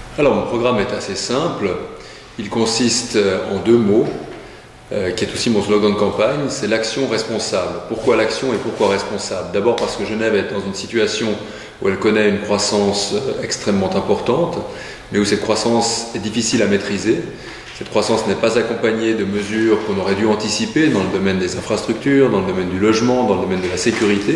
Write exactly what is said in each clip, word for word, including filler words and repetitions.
Alors mon programme est assez simple, il consiste en deux mots, euh, qui est aussi mon slogan de campagne, c'est l'action responsable. Pourquoi l'action et pourquoi responsable? D'abord parce que Genève est dans une situation où elle connaît une croissance extrêmement importante, mais où cette croissance est difficile à maîtriser. Cette croissance n'est pas accompagnée de mesures qu'on aurait dû anticiper dans le domaine des infrastructures, dans le domaine du logement, dans le domaine de la sécurité.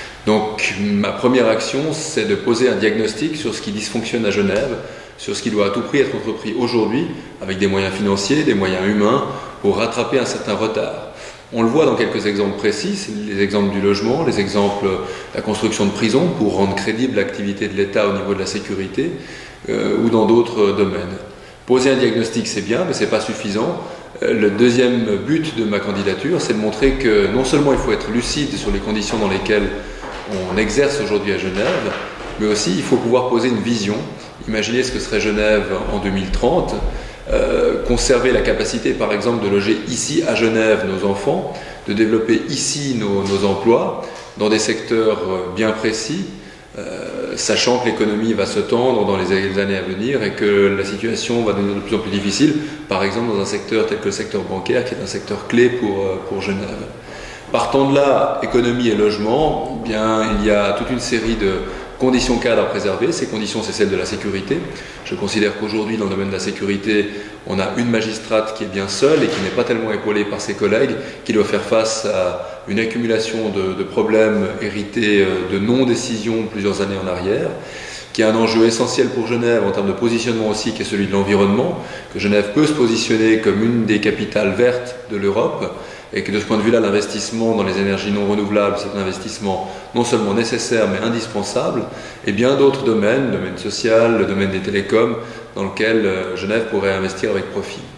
Donc ma première action, c'est de poser un diagnostic sur ce qui dysfonctionne à Genève, sur ce qui doit à tout prix être entrepris aujourd'hui, avec des moyens financiers, des moyens humains, pour rattraper un certain retard. On le voit dans quelques exemples précis, les exemples du logement, les exemples de la construction de prisons pour rendre crédible l'activité de l'État au niveau de la sécurité, euh, ou dans d'autres domaines. Poser un diagnostic, c'est bien, mais ce n'est pas suffisant. Le deuxième but de ma candidature, c'est de montrer que non seulement il faut être lucide sur les conditions dans lesquelles on exerce aujourd'hui à Genève, mais aussi il faut pouvoir poser une vision. Imaginez ce que serait Genève en deux mille trente, euh, conserver la capacité par exemple de loger ici à Genève nos enfants, de développer ici nos, nos emplois dans des secteurs bien précis, euh, sachant que l'économie va se tendre dans les années à venir et que la situation va devenir de plus en plus difficile, par exemple dans un secteur tel que le secteur bancaire qui est un secteur clé pour, pour Genève. Partant de là, économie et logement, eh bien, il y a toute une série de conditions cadres à préserver. Ces conditions, c'est celle de la sécurité. Je considère qu'aujourd'hui, dans le domaine de la sécurité, on a une magistrate qui est bien seule et qui n'est pas tellement épaulée par ses collègues, qui doit faire face à une accumulation de, de problèmes hérités de non-décision plusieurs années en arrière, qui est un enjeu essentiel pour Genève en termes de positionnement aussi, qui est celui de l'environnement, que Genève peut se positionner comme une des capitales vertes de l'Europe, et que de ce point de vue-là, l'investissement dans les énergies non renouvelables, c'est un investissement non seulement nécessaire, mais indispensable, et bien d'autres domaines, le domaine social, le domaine des télécoms, dans lequel Genève pourrait investir avec profit.